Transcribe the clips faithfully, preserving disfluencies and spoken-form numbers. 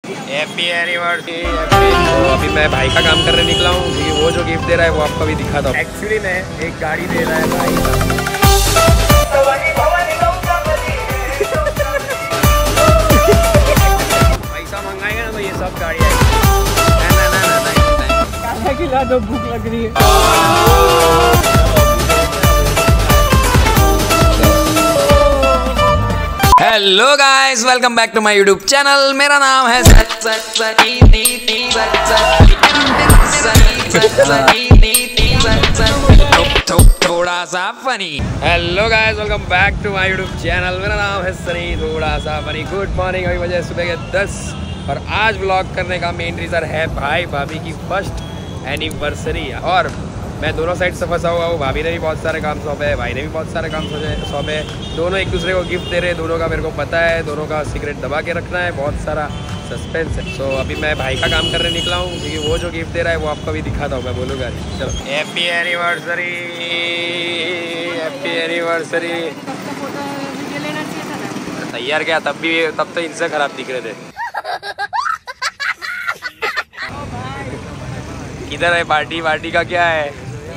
Happy anniversary. तो अभी मैं भाई का काम करने निकला हूँ क्योंकि वो जो गिफ्ट दे रहा है वो आपको भी दिखाता हूँ। एक्चुअली मैं एक गाड़ी दे रहा है भाई। पैसा मंगाएगा ना तो ये सब गाड़ी आएगी। ना ना ना ना ना खिला दो, भूख लग रही है। Hello guys, welcome back to my YouTube channel. मेरा नाम है थोड़ा सा funny. Hello guys, welcome back to my YouTube channel. मेरा नाम है सनी थोड़ा सा फनी। Good morning. अभी बजे सुबह के दस और आज व्लॉग करने का मेन रीज़न है भाई भाभी की फर्स्ट एनिवर्सरी। और मैं दोनों साइड से फंसा हुआ हूँ। भाभी ने भी बहुत सारे काम सौंपे, भाई ने भी बहुत सारे काम सौंपे। दोनों एक दूसरे को गिफ्ट दे रहे हैं। दोनों का मेरे को पता है, दोनों का सीक्रेट दबा के रखना है। बहुत सारा सस्पेंस है। सो so, अभी मैं भाई का काम करने निकला हूँ क्योंकि वो जो गिफ्ट दे रहा है वो आपको भी दिखाता हूँ। मैं बोलूँगा चलो हैप्पी एनिवर्सरी, हैप्पी एनिवर्सरी। तैयार क्या तब भी, तब तो इनसे खराब दिख रहे थे। किधर है पार्टी? पार्टी का क्या है?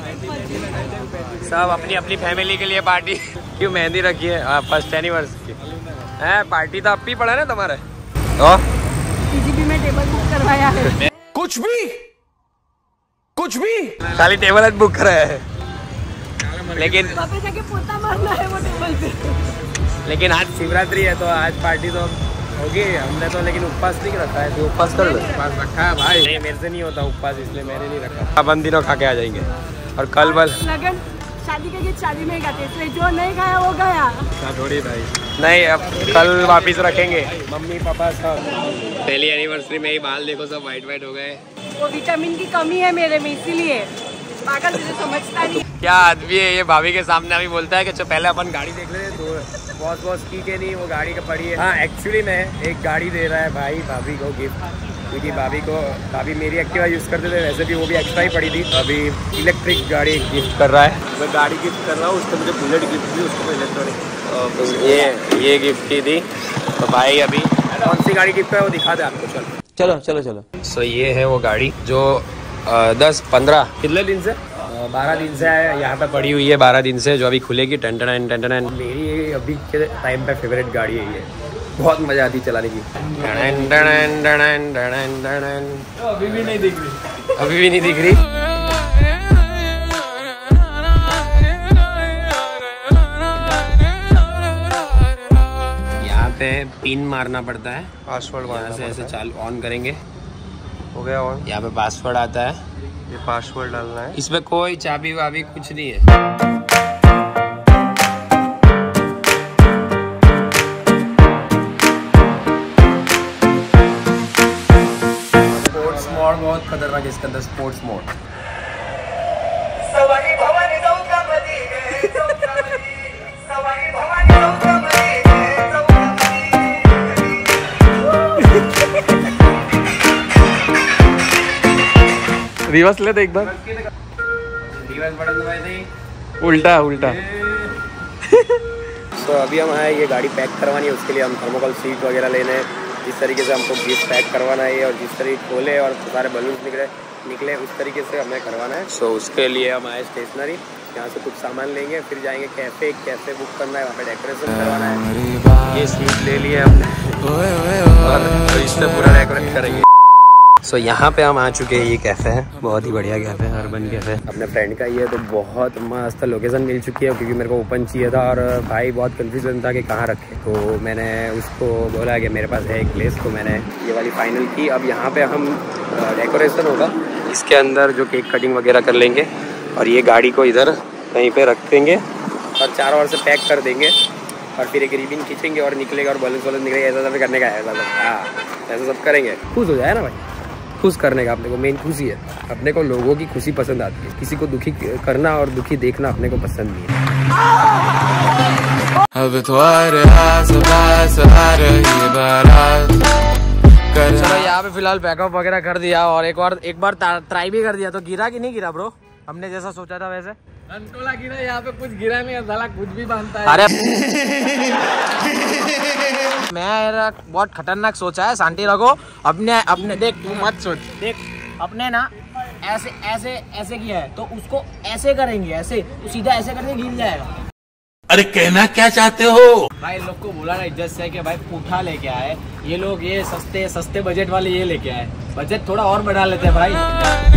सब अपनी अपनी फैमिली के लिए पार्टी। क्यों मेहंदी रखी है? हाँ, फर्स्ट एनिवर्सरी है। पार्टी तो अब भी पड़ा ना तुम्हारे। तो पीजीपी में टेबल बुक करवाया है। कुछ भी कुछ भी खाली टेबल बुक कराया है। लेकिन जाके पोता मारना है वो टेबल पे। लेकिन आज शिवरात्रि है तो आज पार्टी तो होगी। हमने तो लेकिन उपवास नहीं रखा है। तो उपवास कर लो। उपवास रखा है भाई। नहीं, मेरे से नहीं होता उपवास, इसलिए मैंने नहीं रखा। अब हम दिनों खा के आ जाएंगे। और कल बल लगन शादी के गीत शादी में गाते, इसलिए जो नहीं खाया वो गया। थोड़ी भाई नहीं, अब कल वापिस रखेंगे। मम्मी पापा सब पहली एनिवर्सरी में ही बाल देखो सब वाइट वाइट हो गए। वो विटामिन की कमी है मेरे में, इसीलिए पागल तुझे समझता नहीं। क्या आदमी है ये? भाभी के सामने अभी बोलता है कि चलो पहले अपन गाड़ी देख ले। तो बॉस बॉस की के नहीं, वो गाड़ी का पड़ी है। हाँ, एक्चुअली मैं एक गाड़ी दे रहा है भाई भाभी को गिफ्ट, क्योंकि भाभी को भाभी मेरी एक्टिवा यूज़ करते थे, वैसे भी वो भी एक्स्ट्रा ही पड़ी थी। अभी इलेक्ट्रिक गाड़ी गिफ्ट कर रहा है। मैं गाड़ी गिफ्ट कर रहा हूँ उसको, मुझे बुलेट गिफ्ट दी, उसको इलेक्ट्रॉनिक तो ये ये गिफ्ट की थी। तो भाई अभी कौन सी गाड़ी गिफ्ट है वो दिखा दे आपको। चलो चलो चलो चलो। सो ये है वो गाड़ी जो आ, दस पंद्रह कितने दिन से बारह दिन से है यहाँ पे पड़ी हुई है। बारह दिन से जो अभी खुलेगी। टन टन टन टन। मेरी अभी के टाइम पे फेवरेट गाड़ी है ये। बहुत मजा आती चलाने की। डन डन डन डन डन। अभी भी नहीं दिख रही, अभी भी नहीं दिख रही। यहाँ पे पिन मारना पड़ता है। पासवर्ड यहाँ से ऐसे चालू ऑन करेंगे, हो गया ऑन। यहाँ पे पासवर्ड आता है, ये पासवर्ड डालना है। इसमें कोई चाबी वाबी कुछ नहीं है। स्पोर्ट्स मोड बहुत खतरनाक है इसके अंदर। स्पोर्ट्स मोड रिवर्स ले तो एक बार। रिवर्स बटन दबाए थे। उल्टा उल्टा। तो अभी हम आए ये गाड़ी पैक करवानी है, उसके लिए हम थर्मोकोल सीट वगैरह लेने हैं। जिस तरीके से हमको गिफ्ट पैक करवाना है और जिस तरीके खोले और सारे बलून्स निकले निकले उस तरीके से हमें करवाना है। सो so, उसके लिए हम आए स्टेशनरी। यहाँ से कुछ सामान लेंगे, फिर जाएंगे कैफ़े। कैफ़े बुक करना है, वहाँ पे डेकोरेशन करवाना है। ये सीट ले लिए हमने और इससे पूरा डेकोरेट करेंगे। सो so, यहाँ पे हम आ चुके हैं। ये कैफ़े है, बहुत ही बढ़िया कैफ़े है, अर्बन कैफ़े। अपने फ्रेंड का ये तो बहुत मस्त लोकेशन मिल चुकी है, क्योंकि मेरे को ओपन चाहिए था और भाई बहुत कंफ्यूजन था कि कहाँ रखे। तो मैंने उसको बोला कि मेरे पास है एक प्लेस, तो मैंने ये वाली फाइनल की। अब यहाँ पे हम डेकोरेशन होगा, इसके अंदर जो केक कटिंग वगैरह कर लेंगे और ये गाड़ी को इधर कहीं पर रख देंगे और चारों ओर से पैक कर देंगे और फिर एक रिबिन खींचेंगे और निकलेगा और बलून वलून निकलेगा। ऐसा सब करने का है, ऐसा सब। हाँ, ऐसा सब करेंगे। खुश हो जाए ना भाई, खुश करने का अपने को मेन खुशी है। अपने को लोगों की खुशी पसंद आती है, किसी को दुखी करना और दुखी देखना अपने को पसंद नहीं है। चलो यहाँ पे फिलहाल पैकअप वगैरह कर दिया और एक बार एक बार ट्राई भी कर दिया। तो गिरा कि नहीं गिरा ब्रो? हमने जैसा सोचा था वैसे? अंटोला गिरा यहाँ पे, कुछ गिरा नहीं, साला कुछ भी बांधता है। अरे मेरा बहुत खतरनाक सोचा है, शांति रखो। अपने अपने देख, तू मत सोच, देख अपने ना ऐसे ऐसे ऐसे किया है तो उसको ऐसे करेंगे, ऐसे तो सीधा ऐसे करके गिर जाएगा। अरे कहना क्या चाहते हो भाई लोग को बोला ना इज्जत से कि भाई पुठा लेके आए, ये लोग ये सस्ते सस्ते बजट वाले ये लेके आए, बजट थोड़ा और बढ़ा लेते हैं भाई।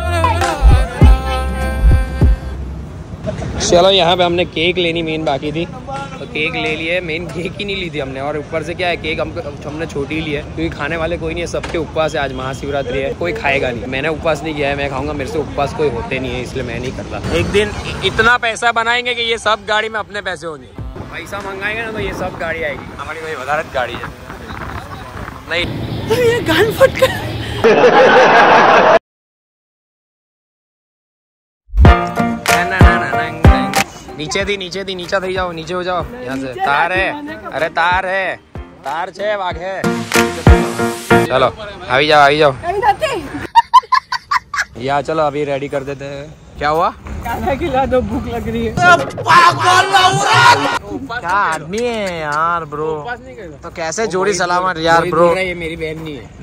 चलो यहाँ पे हमने केक लेनी मेन बाकी थी, तो केक ले लिए। मेन केक ही नहीं ली थी हमने, और ऊपर से क्या है, केक हमको हमने छोटी ली है क्योंकि खाने वाले कोई नहीं है, सबके उपवास है। आज महाशिवरात्रि है, कोई खाएगा नहीं। मैंने उपवास नहीं किया है, मैं खाऊंगा, मेरे से उपवास कोई होते नहीं है, इसलिए मैं नहीं करता। एक दिन इतना पैसा बनाएंगे कि ये सब गाड़ी में अपने पैसे होंगे। पैसा मंगाएंगे ना तो ये सब गाड़ी आएगी। हमारी कोई वजारत गाड़ी है नहीं, ये गान फट कर। नीचे थी नीचे थी नीचे थी जाओ, नीचे हो जाओ यहाँ से। तार है, अरे तार है, तार छे वाघ है। चलो अभी जाओ अभी जाओ या चलो अभी रेडी कर देते हैं। क्या हुआ? खाना खिला दो, भूख लग रही है। क्या आदमी है यार ब्रो, तो कैसे जोड़ी सलामत यार ब्रो। ये मेरी बहन नहीं है।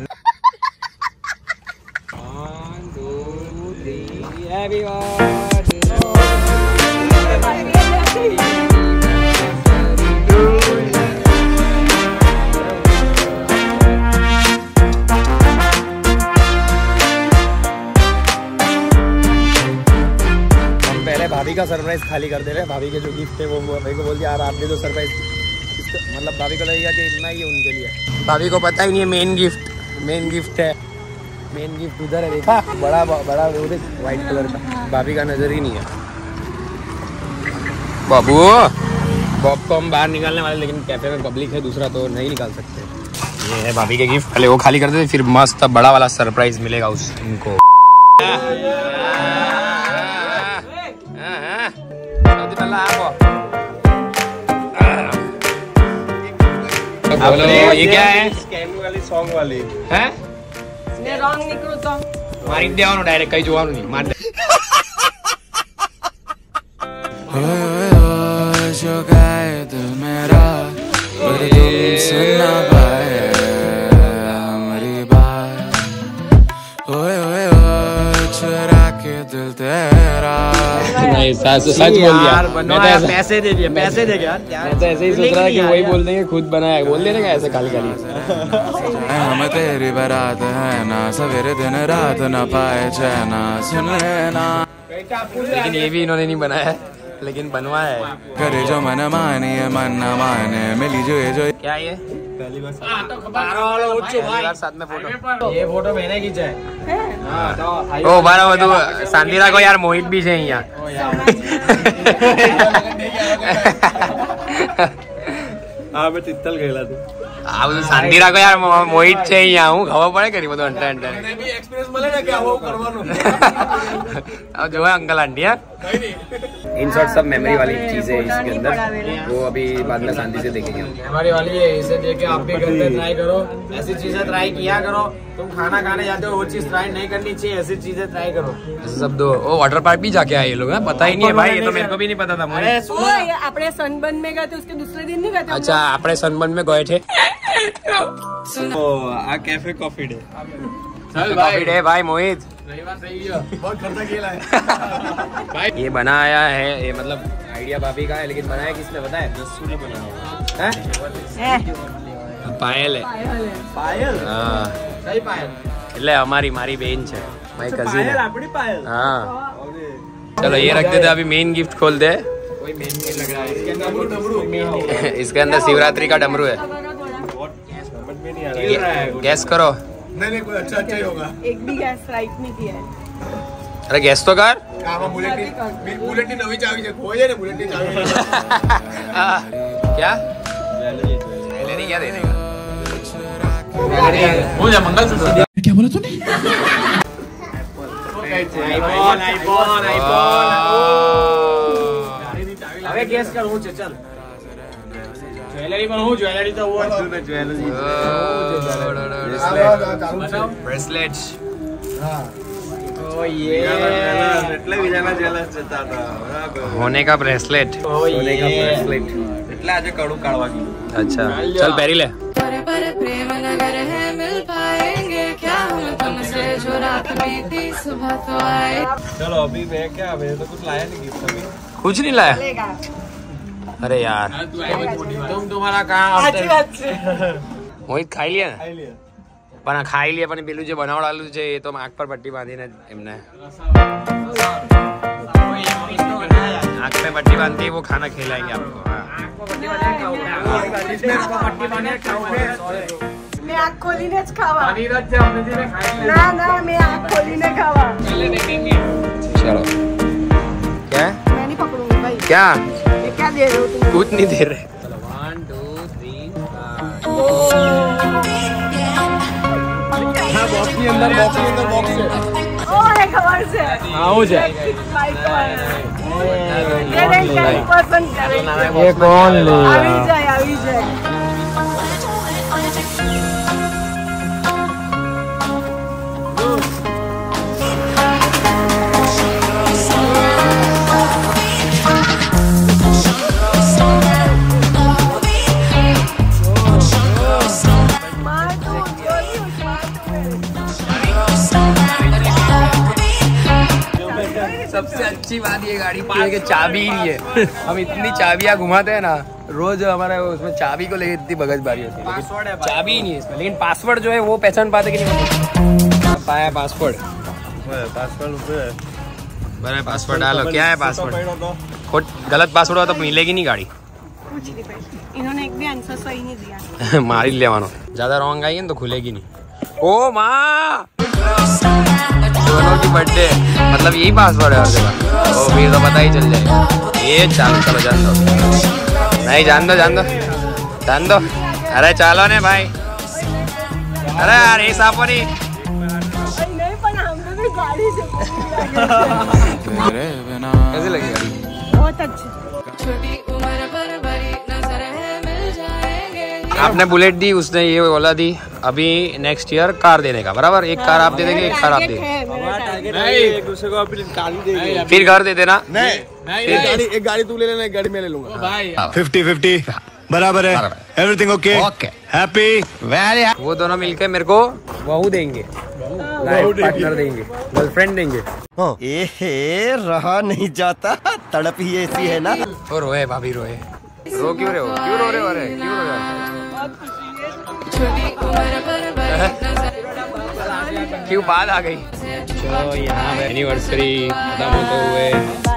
One, two, three, happy birthday। भाभी का सरप्राइज खाली कर दे रहे हैं। भाभी के जो गिफ्ट है वो भाभी को बोल दिया यार आप दे दो सरप्राइज, मतलब भाभी को लगेगा कि इतना ही है उनके लिए। भाभी को पता ही नहीं है मेन गिफ्ट मेन गिफ्ट है मेन गिफ्ट उधर है, देखा बड़ा बड़ा वो देख व्हाइट कलर का। भाभी का नजर ही नहीं है। बाबू बॉब को हम बाहर निकालने वाले, लेकिन कैफे में पब्लिक है दूसरा तो नहीं निकाल सकते। ये है भाभी के गिफ्ट, पहले वो खाली कर देते फिर मस्त बड़ा वाला सरप्राइज मिलेगा उस उनको। बोलो ये क्या है? स्कैन वाली सॉन्ग वाली है ने रॉन्ग निकलो तो मारी देवानो डायरेक्ट कहीं જોવાનું नहीं मार दे। ओए ओए जो गाए दिल मेरा पर तुम सुन ना पाए हमारी बात। ओए ओए ओए चुरा के दिल तेरा। नहीं सच सच बोल दिया। मैं तो ऐसे पैसे दे दिए, पैसे दे गया। मैं तो ऐसे ही सोच रहा कि वही बोल देंगे खुद बनाया, बोल देने का ऐसे खाली खाली। हम तेरी बारात है ना, सवेरे दिन रात ना पाए चैना सुन लेना। लेकिन ये भी इन्होंने नहीं बनाया है, लेकिन बनवाया है। करे जो मन माने मन न माने मिली जो ये जो। क्या ये पहली बार पहली बार साथ में फोटो, ये फोटो मैंने खींचा है। ओ बारह वधु सांदीरा को यार मोहित भी है यहाँ। हाँ मैं तित्तल गया तू આ બધું શાંતિરાખો યાર મોહિત છે અહીંયા હું ખબર પડે કરી બધું અંટર અંટર एक्सपीरियंस મળે ને કે આવું કરવાનું अब जो है अंकल आंटी है इन शॉर्ट सब मेमोरी वाली चीजें इसके अंदर, वो अभी बाद में शांति से देखेंगे। हमारी वाली है, इसे देख के आप भी घर पे ट्राई करो, ऐसी चीजें ट्राई किया करो। तुम खाना खाने जाते हो वो चीज ट्राई नहीं करनी चाहिए, ऐसी चीजें ट्राई करो। ऐसे सब दो ओ वाटर पार्क भी जाके आए ये लोग, पता ही नहीं है भाई, ये तो मेरे को भी नहीं पता था। अरे ओ ये अपने सनबर्न में गए थे, उसके दूसरे दिन नहीं गए थे। अच्छा अपने सनबर्न में गए थे। ओ आ कैफे कॉफी डे चल भाई डे भाई मोहित बहुत खर्चा खेला है भाई। ये बनाया है, ये मतलब आइडिया भाभी का है, लेकिन बनाया किसने पता है? ने बनाया हैं? पायल है पायल हाँ सही पायल એટલે અમારી મારી બેન છે, મારી કઝિન पायल अपनी पायल हाँ। चलो ये रख देते, अभी मेन गिफ्ट खोल दे। कोई मेन नहीं लग रहा है इसके अंदर, इसके अंदर शिवरात्रि का डमरू है, समझ में नहीं आ रहा है गैस करो। नहीं नहीं कोई अच्छा अच्छा ही होगा। एक भी गैस राइट नहीं किया है। अरे गैस तो कर। આમાં બુલેટની બુલેટની નવી ચાવી છે, ખોઈ જાય ને બુલેટની ચાવી क्या ज्वेलरी क्या देने का? हो जा मंगलसूत्र क्या बोला तूने? आईफोन आईफोन आईफोन अबे गैस कर हूँ चल ज्वेलरी पर हूँ, ज्वेलरी तो वो ज्वेलरी ब्रेसलेट हाँ એટલે બીજાના જેલસ જતા હતા होने का ब्रेसलेट होने का ब्रेसलेट એટલે આજે કડું કાઢવા ગયું अच्छा चल पहरी ले प्रेम नगर है मिल पाएंगे क्या हम तुमसे जो रात बीती सुबह तो आए। चलो अभी मैं क्या मैंने तो कुछ लाया नहीं गिफ्ट अभी कुछ नहीं लाया अरे यार तुम तुम्हारा काम મોહિત ખાઈ લે ને પણ ખાઈ લે પણ પેલું જે બનાવડાવેલું છે એ તો આંખ પર પટ્ટી બાંધીને એમને आँख में पट्टी बांधती वो खाना खिलाएंगे आपको मैं आँख खोलीने ज खावा ना ना मैं आँख खोलीने खावा चलो क्या मैं नहीं पकड़ूंगी भाई क्या ये क्या दे रहे हो तुम कुछ नहीं दे रहे चलो वन टू थ्री हाँ बॉक्स के अंदर बॉक्स के अंदर बॉक्स है ओ है खबर से हाँ हो जाए ये कौन ले अभी जाए अभी जाए सबसे अच्छी बात ये गाड़ी की है कि चाबी ही नहीं है हम इतनी चाबियां घुमाते हैं ना रोज हमारे उसमें चाबी को लेकर इतनी बगजबारी होती है चाबी ही नहीं है इसमें लेकिन पासवर्ड जो है वो पहचान पाते कि नहीं पाया पासवर्ड पासवर्ड पासवर्ड डालो क्या है पासवर्ड गलत पासवर्ड हो तो मिलेगी नहीं गाड़ी कुछ नहीं भाई इन्होंने एक भी आंसर सही नहीं दिया मार ही लेवानो ज्यादा रॉन्ग आई है तो खुलेगी नहीं ओ माँ दोनों की बर्थडे मतलब यही पासवर्ड है हर जगह ओ फिर तो पता ही चल जाएगा ये चालो चलो जान दो नहीं जान दो जान दो जान दो अरे चलो ने भाई अरे यार ये साफ नहीं नहीं पर हमने भी गाड़ी से तेरे बिना कैसे लगी गाड़ी बहुत अच्छी छोटी उम्र पर बड़ी नजर है मिल जाएंगे। आपने बुलेट दी उसने ये बोला दी अभी नेक्स्ट ईयर कार देने का बराबर एक कार आप दे देंगे एक कार आप दे नहीं एक दूसरे को अपनी गाड़ी देंगे फिर घर दे देना नहीं एक गाड़ी एक गाड़ी तू ले लेना एक गाड़ी मैं ले लूंगा भाई फिफ्टी फिफ्टी बराबर है everything okay okay happy very वो दोनों मिलके मेरे को बहू देंगे लाइफ पार्टनर देंगे गर्लफ्रेंड देंगे ए रहा नहीं जाता तड़प ही ऐसी है ना और रोए भाभी रोए रो क्यों रहे हो क्यों रो रहे हो अरे क्यों रो रहे हो छोटी उम्र पर बड़ी नजर क्यों बात आ गई चलो यहाँ एनिवर्सरी खत्म होते हुए